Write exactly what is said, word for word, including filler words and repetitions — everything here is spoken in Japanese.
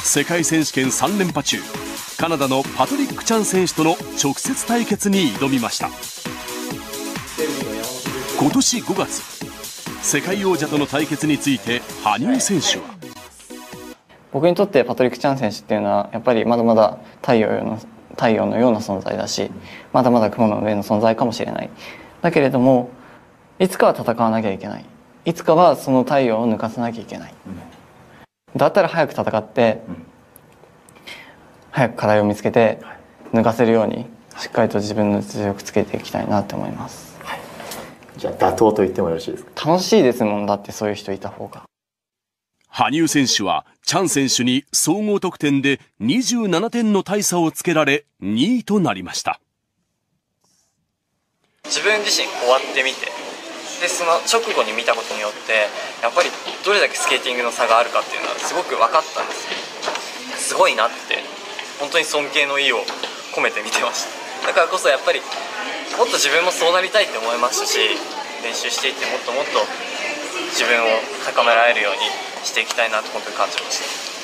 世界選手権さん連覇中、カナダのパトリック・チャン選手との直接対決に挑みました。今年ごがつ、世界王者との対決について羽生選手は、 僕にとってパトリック・チャン選手っていうのはやっぱりまだまだ太陽の太陽のような存在だし、まだまだ雲の上の存在かもしれない。だけれどもいつかは戦わなきゃいけない、いつかはその太陽を抜かさなきゃいけない、だったら早く戦って早く課題を見つけて抜かせるようにしっかりと自分の実力つけていきたいなって思います。 はい、じゃあ打倒と言ってもよろしいですか？ 楽しいですもん、だってそういう人いた方が。 羽生選手はチャン選手に総合得点でにじゅうななてんの大差をつけられにいとなりました。 自分自身終わってみて、でその直後に見たことによってやっぱりどれだけスケーティングの差があるかっていうのはすごく分かったんですよ。すごいなって、本当に尊敬の意を込めて見てました。だからこそやっぱりもっと自分もそうなりたいって思いましたし、練習していってもっともっと自分を高められるようにしていきたいなと本当に感じました。